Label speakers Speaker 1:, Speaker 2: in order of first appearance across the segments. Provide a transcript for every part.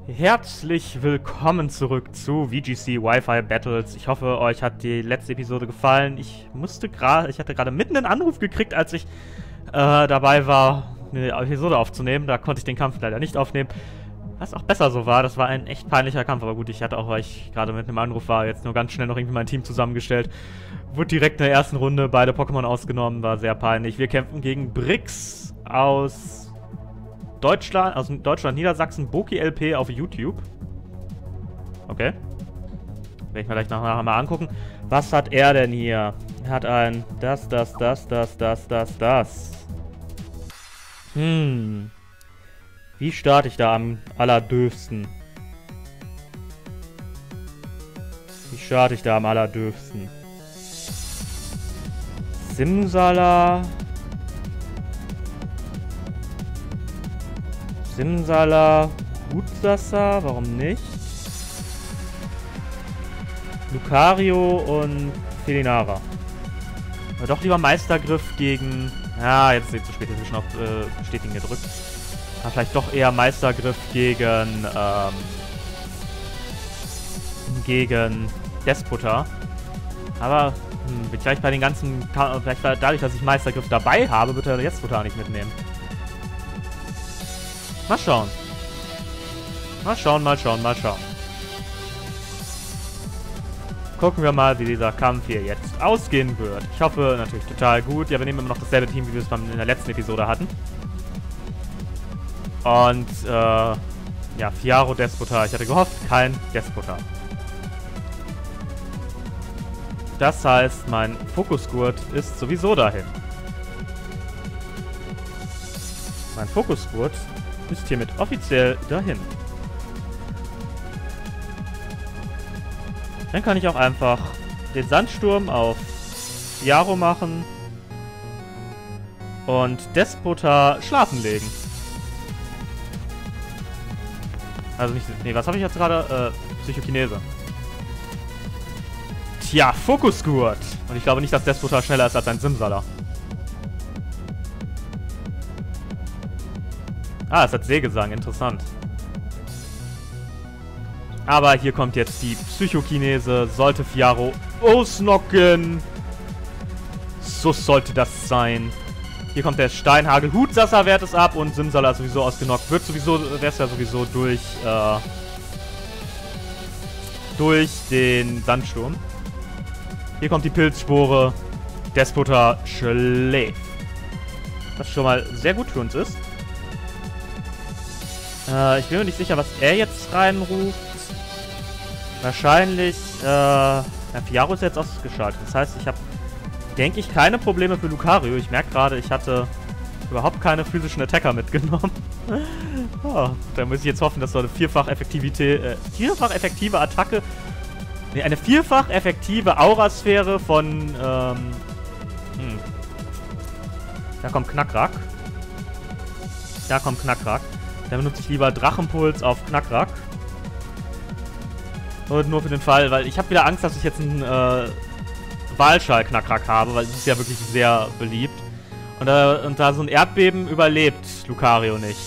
Speaker 1: Herzlich willkommen zurück zu VGC Wi-Fi Battles. Ich hoffe, euch hat die letzte Episode gefallen. Ich hatte gerade mitten einen Anruf gekriegt, als ich dabei war, eine Episode aufzunehmen. Da konnte ich den Kampf leider nicht aufnehmen. Was auch besser so war, das war ein echt peinlicher Kampf. Aber gut, ich hatte auch, weil ich gerade mit einem Anruf war, jetzt nur ganz schnell noch irgendwie mein Team zusammengestellt. Wurde direkt in der ersten Runde beide Pokémon ausgenommen, war sehr peinlich. Wir kämpfen gegen Brix aus Deutschland, Niedersachsen, Boki LP auf YouTube. Okay. Werde ich mir gleich nachher mal angucken. Was hat er denn hier? Er hat ein das. Wie starte ich da am allerdürfsten? Simsala, Hutsasa, warum nicht? Lucario und Felinara. Aber doch lieber Meistergriff gegen... Ja, jetzt ist es zu spät, jetzt ist schon auf Bestätigen gedrückt. Aber vielleicht doch eher Meistergriff gegen Despota. Aber vielleicht bei den ganzen... Vielleicht dadurch, dass ich Meistergriff dabei habe, wird er Despota nicht mitnehmen. Mal schauen. Gucken wir mal, wie dieser Kampf hier jetzt ausgehen wird. Ich hoffe natürlich total gut. Ja, wir nehmen immer noch dasselbe Team, wie wir es in der letzten Episode hatten. Und, ja, Fiaro Despota. Ich hatte gehofft, kein Despota. Das heißt, mein Fokusgurt ist sowieso dahin. Mein Fokusgurt ist hiermit offiziell dahin. Dann kann ich auch einfach den Sandsturm auf Fiaro machen und Despota schlafen legen. Also nicht... Nee, was habe ich jetzt gerade? Psychokinese. Tja, Fokusgurt. Und ich glaube nicht, dass Despota schneller ist als ein Simsala. Ah, es hat Seegesang, interessant. Aber hier kommt jetzt die Psychokinese. Sollte Fiaro ausnocken. So sollte das sein. Hier kommt der Steinhagel. Hutsasa wehrt es ab und Simsala ist sowieso ausgenockt. Wäre es ja sowieso durch den Sandsturm. Hier kommt die Pilzspore. Despota schläft. Was schon mal sehr gut für uns ist. Ich bin mir nicht sicher, was er jetzt reinruft. Wahrscheinlich, Fiaro ist jetzt ausgeschaltet. Das heißt, ich habe, denke ich, keine Probleme für Lucario. Ich merke gerade, ich hatte überhaupt keine physischen Attacker mitgenommen. Oh, da muss ich jetzt hoffen, dass so eine vierfach effektive Attacke, nee, eine vierfach effektive Aurasphäre von, da kommt Knackrack. Dann benutze ich lieber Drachenpuls auf Knackrack. Und nur für den Fall, weil ich habe wieder Angst, dass ich jetzt einen Walschall-Knackrack habe, weil es ist ja wirklich sehr beliebt. Und da so ein Erdbeben überlebt Lucario nicht.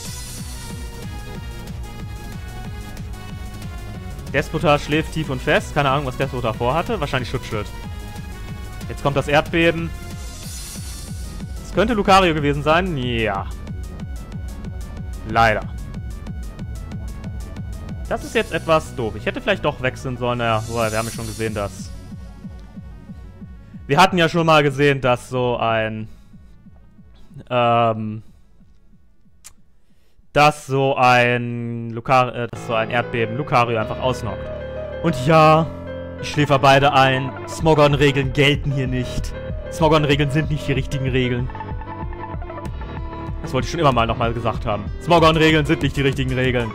Speaker 1: Despota schläft tief und fest. Keine Ahnung, was Despota vorhatte. Wahrscheinlich Schutzschild. Jetzt kommt das Erdbeben. Es könnte Lucario gewesen sein. Ja. Leider. Das ist jetzt etwas doof. Ich hätte vielleicht doch wechseln sollen. Naja, wir haben ja schon gesehen, dass... Wir hatten ja schon mal gesehen, dass so ein... dass so ein Erdbeben Lucario einfach ausnockt. Und ja, ich schläfer beide ein. Smogon-Regeln gelten hier nicht. Smogon-Regeln sind nicht die richtigen Regeln. Das wollte ich schon immer mal nochmal gesagt haben. Smogon-Regeln sind nicht die richtigen Regeln.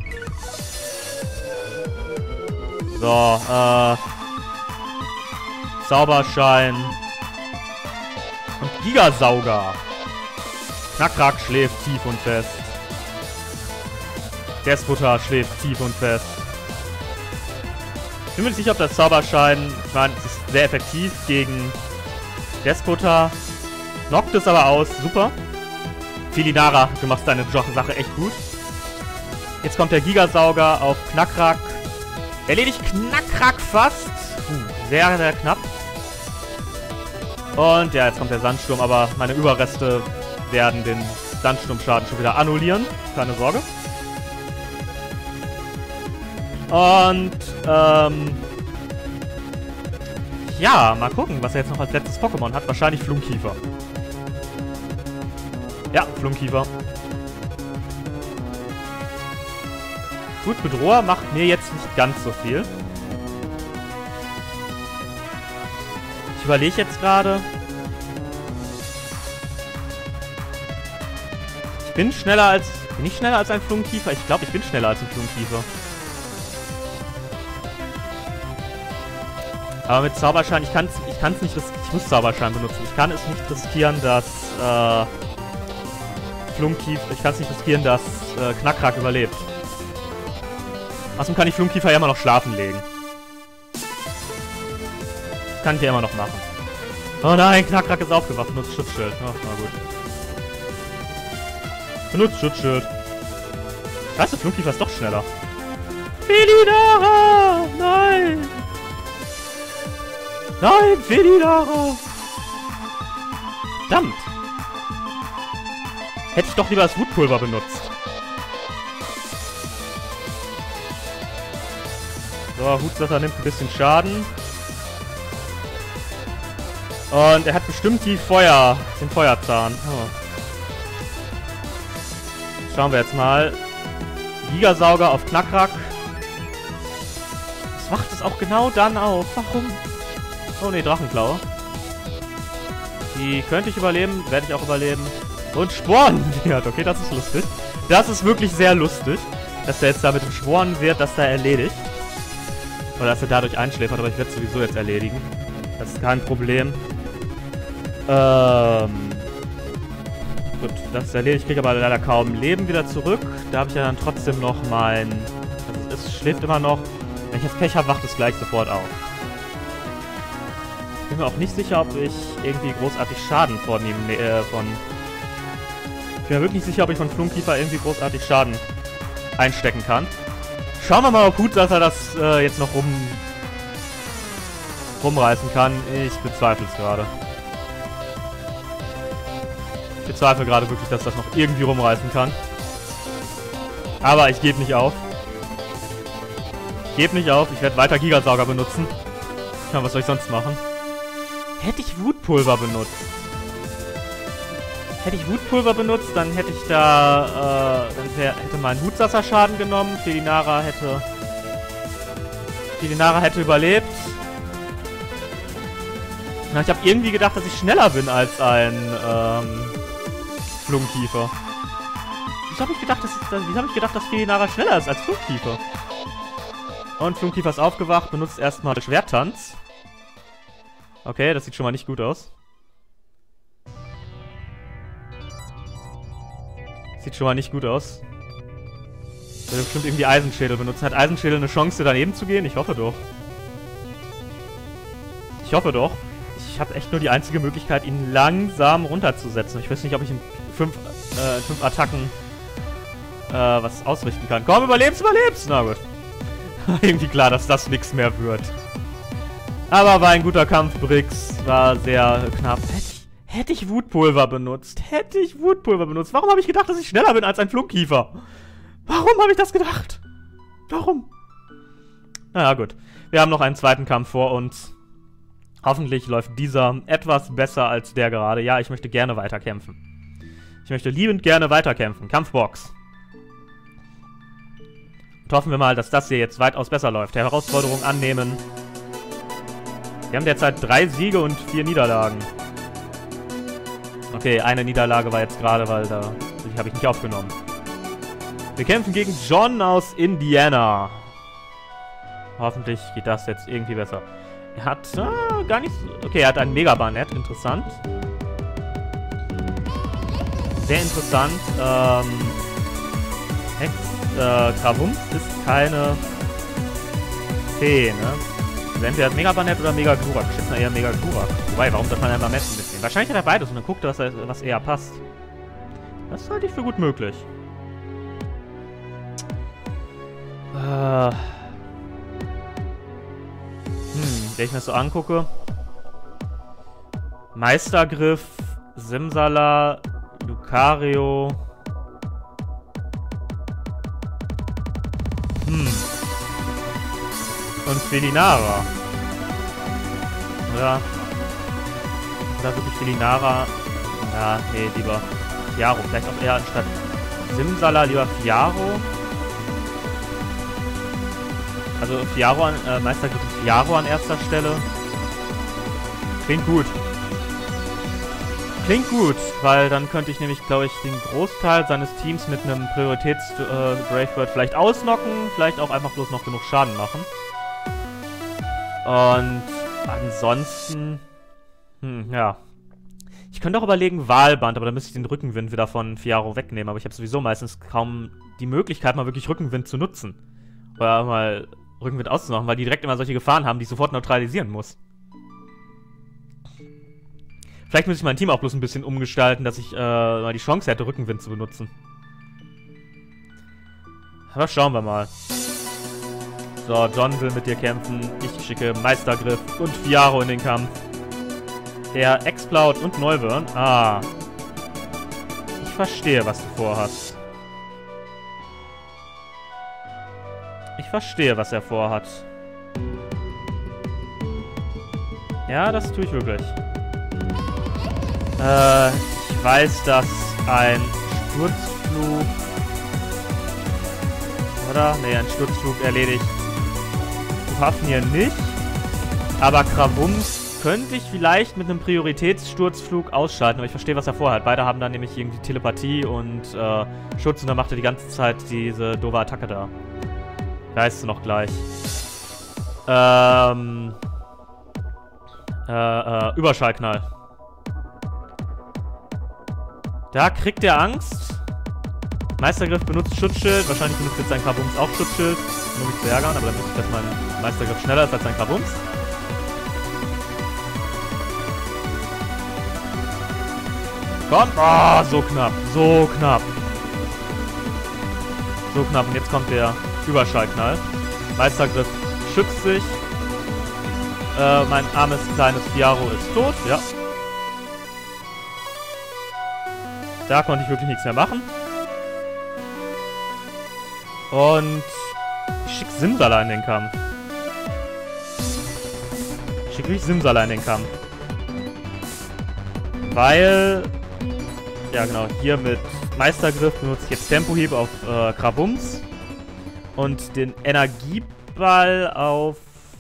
Speaker 1: So, Zauberschein. Und Gigasauger. Knackrack schläft tief und fest. Despota schläft tief und fest. Ich bin mir nicht sicher, ob das Zauberschein... Ich meine, es ist sehr effektiv gegen Despota. Knockt es aber aus. Super. Felinara, du machst deine Sache echt gut. Jetzt kommt der Gigasauger auf Knackrack. Erledigt Knackrack fast. Sehr, sehr knapp. Und ja, jetzt kommt der Sandsturm, aber meine Überreste werden den Sandsturmschaden schon wieder annullieren. Keine Sorge. Und, ja, mal gucken, was er jetzt noch als letztes Pokémon hat. Wahrscheinlich Flunkiefer. Ja, Flunkiefer. Gut, Bedroher macht mir jetzt nicht ganz so viel. Ich überlege jetzt gerade. Bin ich schneller als ein Flunkiefer? Ich glaube, ich bin schneller als ein Flunkiefer. Aber mit Zauberschein, ich kann es nicht riskieren. Ich muss Zauberschein benutzen. Ich kann es nicht riskieren, dass Knackrack überlebt. Außerdem kann ich Flunkiefer ja immer noch schlafen legen. Das kann ich ja immer noch machen. Oh nein, Knackrack ist aufgewacht. Benutzt Schutzschild. Oh, na gut. Benutzt Schutzschild. Scheiße, Flunkiefer ist doch schneller. Felinara! Nein! Nein, Felinara! Verdammt! Hätte ich doch lieber das Wutpulver benutzt. So, Hutsasser nimmt ein bisschen Schaden. Und er hat bestimmt den Feuerzahn. Oh. Schauen wir jetzt mal. Gigasauger auf Knackrack. Das macht es auch genau dann auf. Warum? Oh ne, Drachenklaue. Die könnte ich überleben. Werde ich auch überleben. Und Sporen wird. Okay, das ist lustig. Das ist wirklich sehr lustig. Dass der jetzt da mit dem Sporen wird, dass er erledigt. Oder dass er dadurch einschläfert. Aber ich werde es sowieso jetzt erledigen. Das ist kein Problem. Gut, das ist erledigt. Ich kriege aber leider kaum Leben wieder zurück. Da habe ich ja dann trotzdem noch mein... Also es schläft immer noch. Wenn ich jetzt Pech habe, wacht es gleich sofort auf. Ich bin mir auch nicht sicher, ob ich irgendwie großartig Schaden von ihm... Ich bin mir wirklich nicht sicher, ob ich von Flunkiefer irgendwie großartig Schaden einstecken kann. Schauen wir mal, ob Hutsasser das jetzt noch rumreißen kann. Ich bezweifle es gerade. Ich bezweifle gerade wirklich, dass das noch irgendwie rumreißen kann. Aber ich gebe nicht auf. Ich gebe nicht auf. Ich werde weiter Gigasauger benutzen. Ja, was soll ich sonst machen? Hätte ich Wutpulver benutzt. Dann hätte ich da, hätte mein Hutsasser Schaden genommen. Felinara hätte überlebt. Na, ich habe irgendwie gedacht, dass ich schneller bin als ein, Flunkiefer. Wieso habe ich gedacht, dass Felinara schneller ist als Flunkiefer? Und Flunkiefer ist aufgewacht, benutzt erstmal Schwerttanz. Okay, das sieht schon mal nicht gut aus. Sieht schon mal nicht gut aus. Der wird bestimmt irgendwie Eisenschädel benutzen. Hat Eisenschädel eine Chance, daneben zu gehen? Ich hoffe doch. Ich hoffe doch. Ich habe echt nur die einzige Möglichkeit, ihn langsam runterzusetzen. Ich weiß nicht, ob ich in 5 Attacken was ausrichten kann. Komm, überlebst! Na gut. Irgendwie klar, dass das nichts mehr wird. Aber war ein guter Kampf, Brix. War sehr knapp. Hätte ich Wutpulver benutzt. Warum habe ich gedacht, dass ich schneller bin als ein Flunkiefer? Warum habe ich das gedacht? Warum? Naja, gut. Wir haben noch einen zweiten Kampf vor uns. Hoffentlich läuft dieser etwas besser als der gerade. Ja, ich möchte gerne weiterkämpfen. Ich möchte liebend gerne weiterkämpfen. Kampfbox. Und hoffen wir mal, dass das hier jetzt weitaus besser läuft. Herausforderung annehmen. Wir haben derzeit 3 Siege und 4 Niederlagen. Okay, eine Niederlage war jetzt gerade, weil die habe ich nicht aufgenommen. Wir kämpfen gegen John aus Indiana. Hoffentlich geht das jetzt irgendwie besser. Er hat gar nichts... Okay, er hat ein Megabarnett. Interessant. Sehr interessant. Krawumps ist keine Fee, ne? Also entweder Megabarnett oder Megaglurak. Ich schätze mal eher Megaglurak. Wobei, warum soll man einmal messen mitnehmen? Wahrscheinlich hat er beides und dann guckt er, was eher passt. Das halte ich für gut möglich. Wenn ich mir das so angucke. Meistergriff, Simsala, Lucario. Und Felinara. Oder wirklich Felinara. Ja, nee, lieber Fiaro. Vielleicht auch eher anstatt Simsala lieber Fiaro. Also Fiaro an, Meistergriff Fiaro an erster Stelle. Klingt gut. Klingt gut, weil dann könnte ich nämlich, glaube ich, den Großteil seines Teams mit einem Prioritäts-Bravebird vielleicht ausnocken, vielleicht auch einfach bloß noch genug Schaden machen. Und ansonsten, ja. Ich könnte auch überlegen, Wahlband, aber dann müsste ich den Rückenwind wieder von Fiaro wegnehmen. Aber ich habe sowieso meistens kaum die Möglichkeit, mal wirklich Rückenwind zu nutzen. Oder mal Rückenwind auszumachen, weil die direkt immer solche Gefahren haben, die ich sofort neutralisieren muss. Vielleicht müsste ich mein Team auch bloß ein bisschen umgestalten, dass ich mal die Chance hätte, Rückenwind zu benutzen. Aber schauen wir mal. So, John will mit dir kämpfen. Ich schicke Meistergriff und Fiaro in den Kampf. Der Exploud und Neuburn. Ah. Ich verstehe, was du vorhast. Ich verstehe, was er vorhat. Ja, das tue ich wirklich. Ich weiß, dass ein Sturzflug... Oder? Nee, ein Sturzflug erledigt Fafnir nicht. Aber Krawums könnte ich vielleicht mit einem Prioritätssturzflug ausschalten. Aber ich verstehe, was er vorhat. Beide haben dann nämlich irgendwie Telepathie und Schutz. Und dann macht er die ganze Zeit diese doofe Attacke da. Weißt du noch gleich. Überschallknall. Da kriegt er Angst. Meistergriff benutzt Schutzschild. Wahrscheinlich benutzt jetzt sein Krabums auch Schutzschild. Nur mich zu ärgern, aber dann wüsste ich, dass mein Meistergriff schneller ist als sein Krabums. Komm! Ah, so knapp. So knapp. So knapp. Und jetzt kommt der Überschallknall. Meistergriff schützt sich. Mein armes kleines Fiaro ist tot. Ja. Da konnte ich wirklich nichts mehr machen. Und ich schicke Simsala in den Kampf. Ich schicke wirklich Simsala in den Kampf. Weil... Ja genau, hier mit Meistergriff benutze ich jetzt Tempohieb auf Krabums. Und den Energieball auf...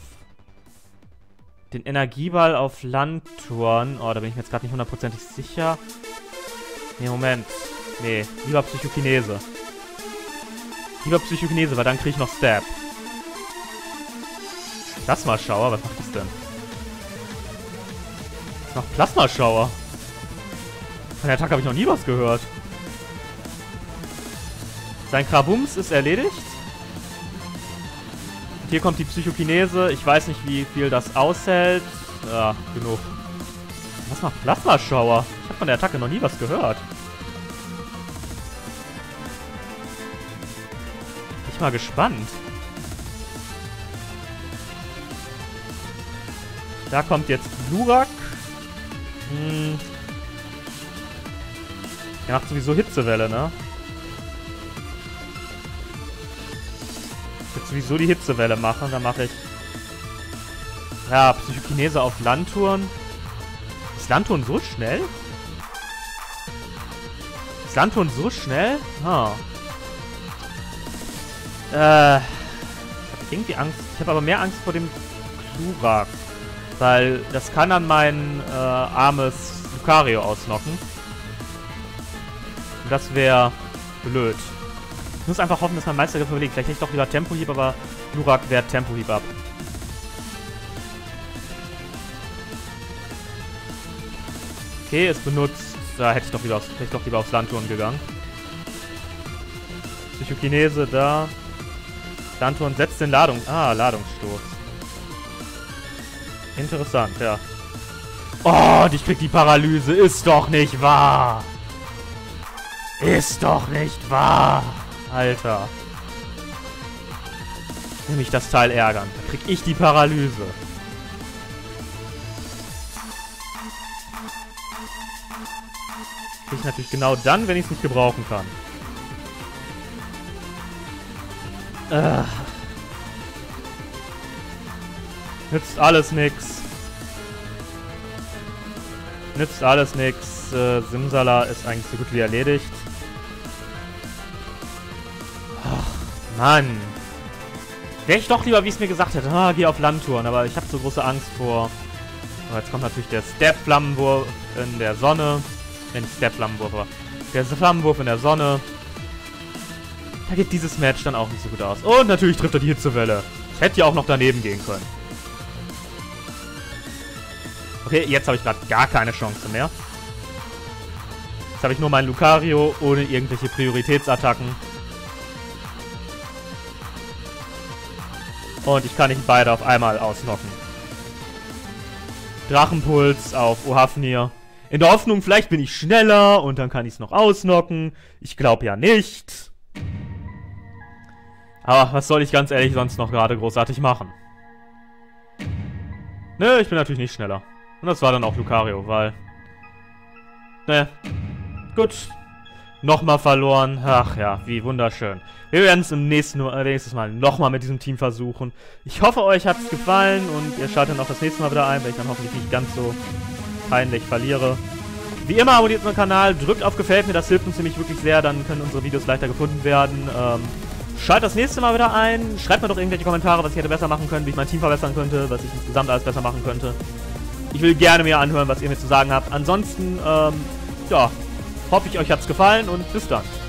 Speaker 1: Lanturn. Oh, da bin ich mir jetzt gerade nicht hundertprozentig sicher. Nee, Moment. Nee, lieber Psychokinese. Lieber Psychokinese, weil dann kriege ich noch Stab. Plasmaschauer? Was macht das denn? Das macht Plasmaschauer. Von der Attacke habe ich noch nie was gehört. Sein Krabums ist erledigt. Und hier kommt die Psychokinese. Ich weiß nicht, wie viel das aushält. Ja, genug. Was macht Plasmaschauer? Ich habe von der Attacke noch nie was gehört. Bin ich mal gespannt. Da kommt jetzt Glurak. Der macht sowieso Hitzewelle, ne? Ich will sowieso die Hitzewelle machen. Dann mache ich... Ja, Psychokinese auf Lanturn. Ist Lanturn so schnell? Ist Lanturn so schnell? Ah. Ich habe irgendwie Angst. Ich habe aber mehr Angst vor dem Glurak. Weil das kann dann mein armes Lucario ausnocken. Und das wäre blöd. Ich muss einfach hoffen, dass mein Meistergriff überlegt. Vielleicht hätte ich doch lieber Tempohieb, aber Glurak wehrt Tempohieb ab. Okay, es benutzt... Da hätte ich doch lieber aufs Lanturn gegangen. Psychokinese da. Lanturn setzt den Ladungsstoß. Interessant, ja. Oh, ich krieg die Paralyse. Ist doch nicht wahr. Ist doch nicht wahr. Alter. Nämlich das Teil ärgern. Da krieg ich die Paralyse. Krieg ich natürlich genau dann, wenn ich es nicht gebrauchen kann. Nützt alles nix. Nützt alles nix. Simsala ist eigentlich so gut wie erledigt. Ach, Mann. Wäre ich doch lieber, wie es mir gesagt hätte. Ah, geh auf Landtouren. Aber ich habe so große Angst vor... Aber jetzt kommt natürlich der Step-Flammenwurf in der Sonne. Nicht Step-Flammenwurf, aber... Der Flammenwurf in der Sonne. Da geht dieses Match dann auch nicht so gut aus. Und natürlich trifft er die Hitzewelle. Ich hätte ja auch noch daneben gehen können. Okay, jetzt habe ich gerade gar keine Chance mehr. Jetzt habe ich nur meinen Lucario ohne irgendwelche Prioritätsattacken. Und ich kann nicht beide auf einmal ausnocken. Drachenpuls auf Ohafnir. In der Hoffnung, vielleicht bin ich schneller und dann kann ich es noch ausnocken. Ich glaube ja nicht. Aber was soll ich ganz ehrlich sonst noch gerade großartig machen? Nö, ich bin natürlich nicht schneller. Und das war dann auch Lucario, weil... Ne. Gut. Nochmal verloren. Ach ja, wie wunderschön. Wir werden es nächstes Mal nochmal mit diesem Team versuchen. Ich hoffe, euch hat es gefallen und ihr schaltet auch das nächste Mal wieder ein, weil ich dann hoffentlich nicht ganz so peinlich verliere. Wie immer, abonniert unseren Kanal, drückt auf Gefällt mir, das hilft uns nämlich wirklich sehr, dann können unsere Videos leichter gefunden werden. Schaltet das nächste Mal wieder ein, schreibt mir doch irgendwelche Kommentare, was ich hätte besser machen können, wie ich mein Team verbessern könnte, was ich insgesamt alles besser machen könnte. Ich will gerne mir anhören, was ihr mir zu sagen habt. Ansonsten, ja, hoffe ich, euch hat es gefallen und bis dann.